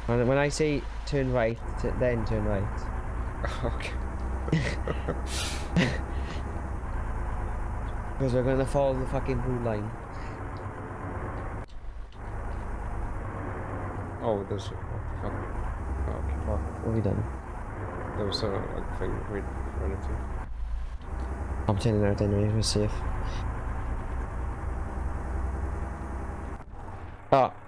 When I say turn right, then turn right. Okay. Because we're gonna follow the fucking blue line. Oh, there's what the fuck? Oh, okay. What have we done? There was a like thing we'd run into. I'm turning out anyway, we're safe. Oh,